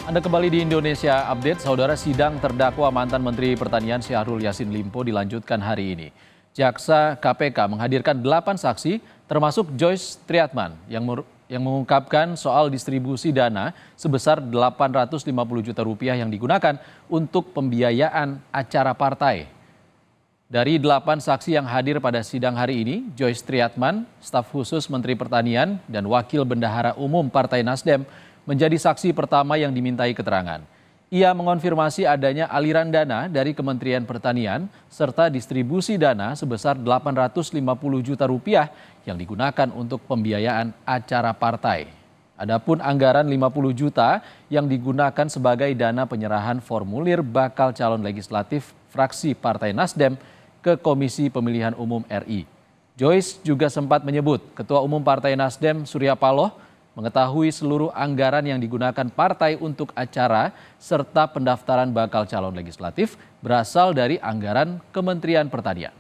Anda kembali di Indonesia Update, saudara. Sidang terdakwa mantan Menteri Pertanian Syahrul Yassin Limpo dilanjutkan hari ini. Jaksa KPK menghadirkan 8 saksi, termasuk Joyce Triatman yang mengungkapkan soal distribusi dana sebesar 850 juta rupiah yang digunakan untuk pembiayaan acara partai. Dari 8 saksi yang hadir pada sidang hari ini, Joyce Triatman, staf khusus Menteri Pertanian dan Wakil Bendahara Umum Partai Nasdem, menjadi saksi pertama yang dimintai keterangan. Ia mengonfirmasi adanya aliran dana dari Kementerian Pertanian serta distribusi dana sebesar 850 juta rupiah yang digunakan untuk pembiayaan acara partai. Adapun anggaran 50 juta yang digunakan sebagai dana penyerahan formulir bakal calon legislatif fraksi Partai Nasdem ke Komisi Pemilihan Umum RI. Joyce juga sempat menyebut Ketua Umum Partai Nasdem Surya Paloh mengetahui seluruh anggaran yang digunakan partai untuk acara serta pendaftaran bakal calon legislatif berasal dari anggaran Kementerian Pertanian.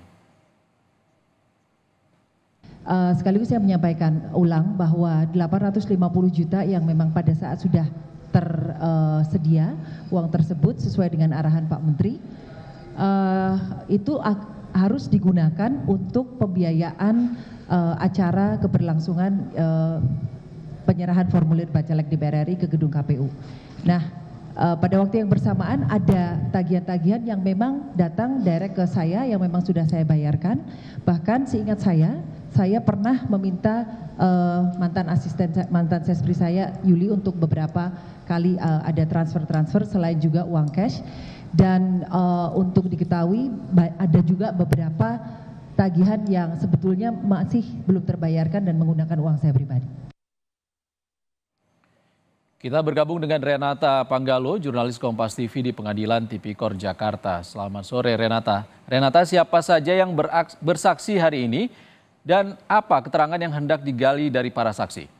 Sekaligus saya menyampaikan ulang bahwa 850 juta yang memang pada saat sudah tersedia uang tersebut sesuai dengan arahan Pak Menteri itu harus digunakan untuk pembiayaan acara keberlangsungan penyerahan formulir bacalek DPR RI ke gedung KPU. Nah, pada waktu yang bersamaan ada tagihan-tagihan yang memang datang direct ke saya yang memang sudah saya bayarkan. Bahkan seingat saya pernah meminta mantan sespri saya Yuli untuk beberapa kali ada transfer selain juga uang cash. Dan untuk diketahui ada juga beberapa tagihan yang sebetulnya masih belum terbayarkan dan menggunakan uang saya pribadi. Kita bergabung dengan Renata Panggalo, jurnalis Kompas TV di Pengadilan Tipikor Jakarta. Selamat sore Renata. Renata, siapa saja yang bersaksi hari ini dan apa keterangan yang hendak digali dari para saksi?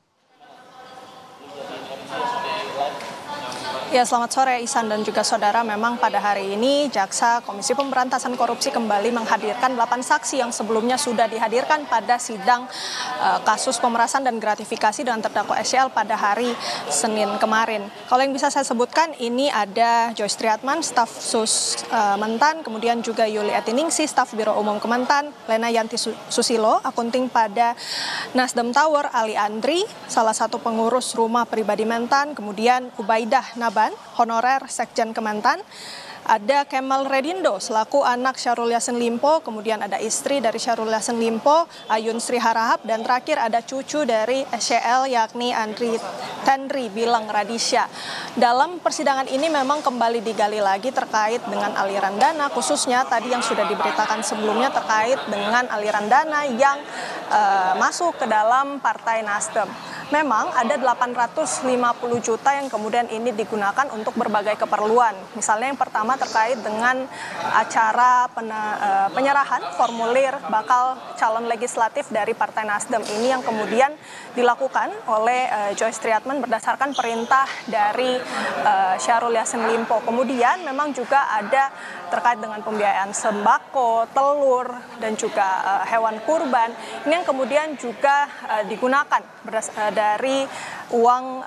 Ya, selamat sore Ihsan dan juga saudara. Memang pada hari ini Jaksa Komisi Pemberantasan Korupsi kembali menghadirkan 8 saksi yang sebelumnya sudah dihadirkan pada sidang kasus pemerasan dan gratifikasi dengan terdakwa SYL pada hari Senin kemarin. Kalau yang bisa saya sebutkan ini ada Joyce Triatman, staf sus Mentan, kemudian juga Yuli Etiningsih, staf Biro Umum Kementan, Lena Yanti Susilo, akunting pada Nasdem Tower, Ali Andri, salah satu pengurus rumah pribadi Mentan, kemudian Ubaidah Naban, honorer Sekjen Kementan, ada Kemal Redindo selaku anak Syahrul Yassin Limpo, kemudian ada istri dari Syahrul Yassin Limpo, Ayun Sri Harahap, dan terakhir ada cucu dari SYL yakni Andri Tendri Bilang Radisya. Dalam persidangan ini memang kembali digali lagi terkait dengan aliran dana, khususnya tadi yang sudah diberitakan sebelumnya terkait dengan aliran dana yang masuk ke dalam Partai Nasdem. Memang ada 850 juta yang kemudian ini digunakan untuk berbagai keperluan. Misalnya yang pertama terkait dengan acara penyerahan formulir bakal calon legislatif dari Partai Nasdem. Ini yang kemudian dilakukan oleh Joyce Triatman berdasarkan perintah dari Syahrul Yassin Limpo. Kemudian memang juga ada terkait dengan pembiayaan sembako, telur, dan juga hewan kurban. Ini yang kemudian juga digunakan dari uang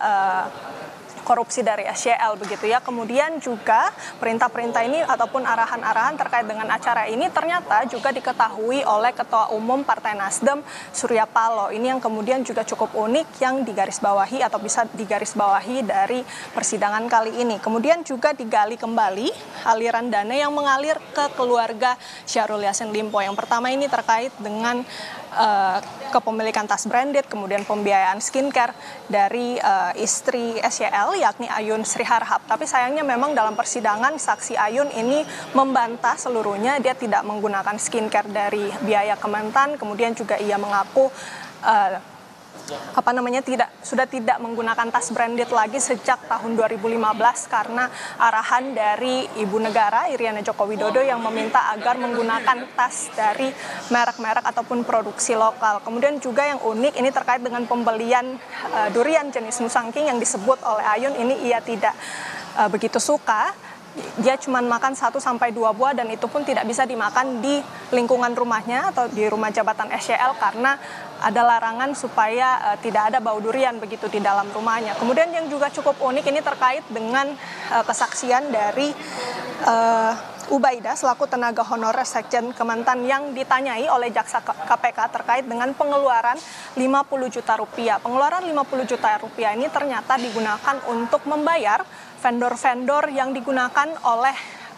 korupsi dari SYL begitu ya. Kemudian juga perintah-perintah ini ataupun arahan-arahan terkait dengan acara ini ternyata juga diketahui oleh Ketua Umum Partai Nasdem Surya Paloh. Ini yang kemudian juga cukup unik yang digarisbawahi atau bisa digarisbawahi dari persidangan kali ini. Kemudian juga digali kembali aliran dana yang mengalir ke keluarga Syahrul Yassin Limpo. Yang pertama ini terkait dengan kepemilikan tas branded, kemudian pembiayaan skincare dari istri SYL yakni Ayun Sri Harahap. Tapi sayangnya memang dalam persidangan saksi Ayun ini membantah seluruhnya, dia tidak menggunakan skincare dari biaya Kementan, kemudian juga ia mengaku sudah tidak menggunakan tas branded lagi sejak tahun 2015 karena arahan dari Ibu Negara Iriana Joko Widodo yang meminta agar menggunakan tas dari merek-merek ataupun produksi lokal. Kemudian juga yang unik ini terkait dengan pembelian durian jenis Musangking yang disebut oleh Ayun ini ia tidak begitu suka. dia cuma makan 1 sampai 2 buah dan itu pun tidak bisa dimakan di lingkungan rumahnya atau di rumah jabatan SYL karena ada larangan supaya tidak ada bau durian begitu di dalam rumahnya. Kemudian yang juga cukup unik ini terkait dengan kesaksian dari Ubaidah selaku tenaga honorer Sekjen Kementan yang ditanyai oleh jaksa KPK terkait dengan pengeluaran 50 juta rupiah. Pengeluaran 50 juta rupiah ini ternyata digunakan untuk membayar vendor-vendor yang digunakan oleh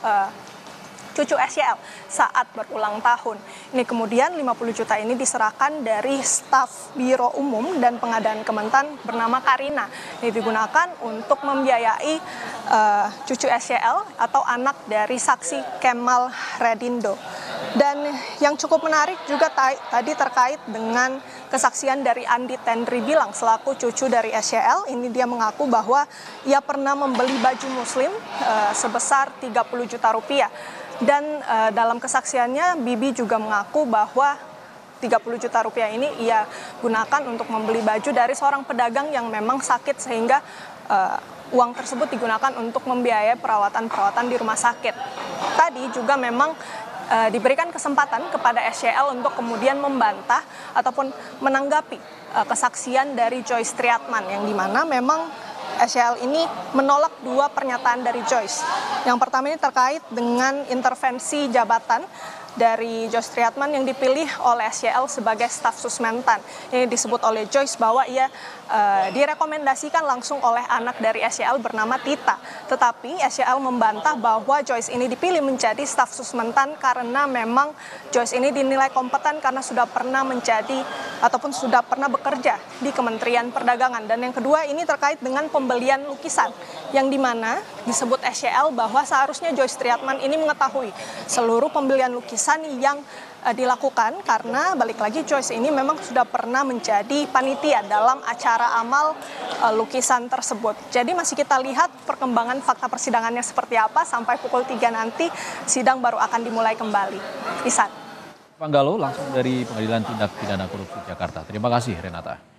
cucu SYL saat berulang tahun. Ini kemudian 50 juta ini diserahkan dari staf Biro Umum dan Pengadaan Kementan bernama Karina. Ini digunakan untuk membiayai cucu SYL atau anak dari saksi Kemal Redindo. Dan yang cukup menarik juga tadi terkait dengan kesaksian dari Andi Tendri Bilang selaku cucu dari SYL. Ini dia mengaku bahwa ia pernah membeli baju muslim sebesar 30 juta rupiah. Dan dalam kesaksiannya Bibi juga mengaku bahwa 30 juta rupiah ini ia gunakan untuk membeli baju dari seorang pedagang yang memang sakit sehingga uang tersebut digunakan untuk membiayai perawatan-perawatan di rumah sakit. Tadi juga memang diberikan kesempatan kepada SYL untuk kemudian membantah ataupun menanggapi kesaksian dari Joyce Triatman yang dimana memang SYL ini menolak 2 pernyataan dari Joyce. Yang pertama ini terkait dengan intervensi jabatan dari Joyce Triatman yang dipilih oleh SYL sebagai staf Susmentan. Ini disebut oleh Joyce bahwa ia direkomendasikan langsung oleh anak dari SYL bernama Tita. Tetapi SYL membantah bahwa Joyce ini dipilih menjadi staf Susmentan karena memang Joyce ini dinilai kompeten karena sudah pernah menjadi ataupun sudah pernah bekerja di Kementerian Perdagangan. Dan yang kedua ini terkait dengan pembelian lukisan yang dimana disebut SYL bahwa seharusnya Joyce Triatman ini mengetahui seluruh pembelian lukisan yang dilakukan karena balik lagi Joyce ini memang sudah pernah menjadi panitia dalam acara amal lukisan tersebut. Jadi masih kita lihat perkembangan fakta persidangannya seperti apa sampai pukul 3 nanti sidang baru akan dimulai kembali. Isan. Panggalo langsung dari Pengadilan Tindak Pidana Korupsi Jakarta. Terima kasih Renata.